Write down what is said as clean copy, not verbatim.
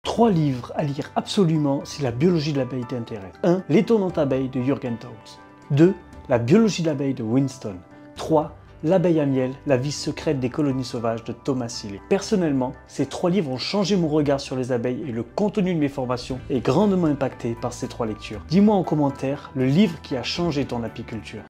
3 livres à lire absolument si la biologie de l'abeille t'intéresse. 1. L'étonnante abeille de Jürgen Tauss. 2. La biologie de l'abeille de Winston. 3. L'abeille à miel, la vie secrète des colonies sauvages de Thomas Seeley. Personnellement, ces 3 livres ont changé mon regard sur les abeilles et le contenu de mes formations est grandement impacté par ces 3 lectures. Dis-moi en commentaire le livre qui a changé ton apiculture.